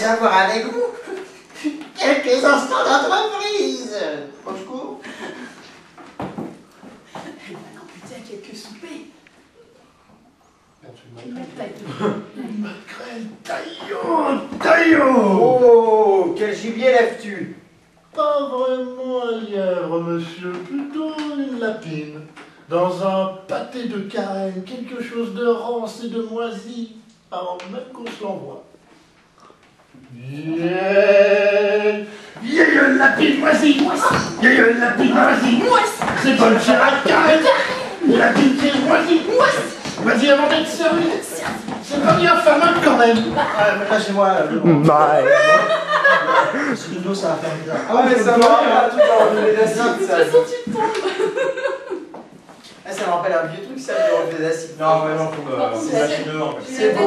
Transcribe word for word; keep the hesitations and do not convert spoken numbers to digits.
avoir avec vous quelques instants d'entreprise. Au secours. Elle va l'amputer à quelques soupers. Macrel, taillot, taillot. Oh, quel gibier lèves-tu? Pas vraiment un lièvre, monsieur, plutôt une lapine. Dans un pâté de carême, quelque chose de rance et de moisi, avant même qu'on se l'envoie. Yeah. Vieille lapine moisie, vieille lapine moisie, c'est bonne chair à carême, lapine qui est moisie, vas-y avant d'être servi, c'est pas bien fameux quand même. Ah, mais lâchez-moi. Bye. C'est de l'eau, ça va faire bizarre. Ah mais ça va, tout dans le d'acide, De toute ça. façon, tu tombes. Ah, ça me rappelle un vieux truc, ça, le reflet d'acide. Non, vraiment, faut Par que... contre, C'est la- machineux, en fait. C'est